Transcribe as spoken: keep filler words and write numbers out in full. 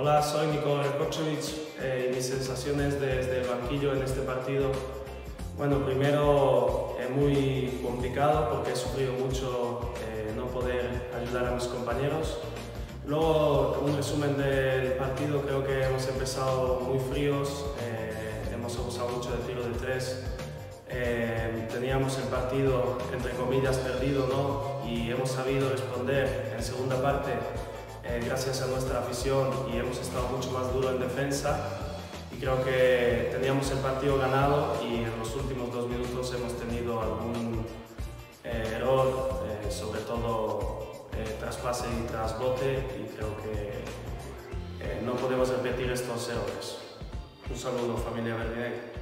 Hola, soy Nikola Rekočević eh, y mis sensaciones desde el banquillo en este partido. Bueno, primero es muy complicado porque he sufrido mucho eh, no poder ayudar a mis compañeros. Luego, un resumen del partido, creo que hemos empezado muy fríos, eh, hemos abusado mucho del tiro de tres. Eh, teníamos el partido, entre comillas, perdido, ¿no? Y hemos sabido responder en segunda parte eh, gracias a nuestra afición y hemos estado mucho más duro en defensa. Y creo que teníamos el partido ganado y en los últimos dos minutos hemos tenido algún eh, error, eh, sobre todo eh, traspase y trasbote, y creo que eh, no podemos repetir estos errores. Un saludo, familia verdinegro.